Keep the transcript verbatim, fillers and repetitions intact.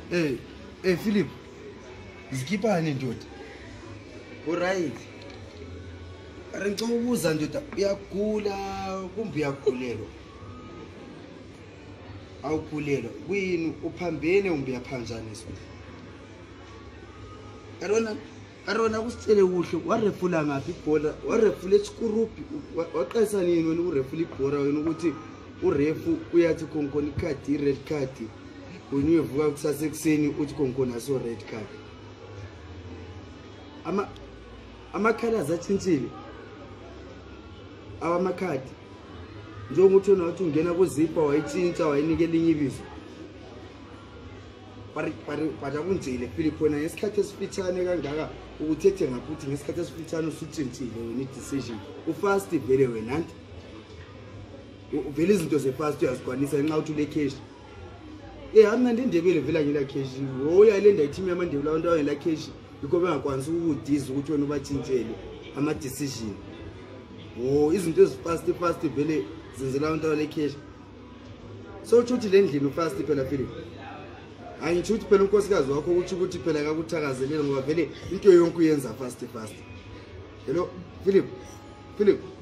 Eh, eh Philip. Zikhipani ndoda. Alright. Are ngicela ukubuza ndoda, uyagula kumbe uyakhulelwa? Awukhulelwa. Kuyini uphambene kumbe uyaphanjaniswa? Arona Arona kusitshele kuhle warefula ngapi ibhola? Warefula eSkurupi. Waqesa nini wena urefula ibhola wena ukuthi urefu uyathi konkona icard i red card. Wena uyevuka kusasa ekseni uthi konkona aso red card. Ama amakhala atshintshile. Awamakhadi. Njengokuthi unathi ungena kuZipper wayitshintsha wayinikela inye ibizo. Pari pari baja kunjile Philip wena ngesikhathi esifitshane kangaka ukuthethe ngakuthi ngesikhathi esifitshane usutshintshile wena decision. Ufast vele wena nti. Uvela izinto zefast uyazikwanisa nxa uthi ule cash. Eh amnandi indebele vela ngila cash. Oyayilenda i team yamandebele abantu awela cash. Yikho bengakwanisa ukudiza ukuthi wena ubatshintshele ama decision. Oh izinto ezifast fast vele zenzela abantu awela cash. So uthi le ndlini fast phela Philip. Angithi uthi phela unkosikazi wakho ukuthi ukuthi phela akakuthakazelele ngoba vele into yonke uyenza fast fast. Hello Philip. Philip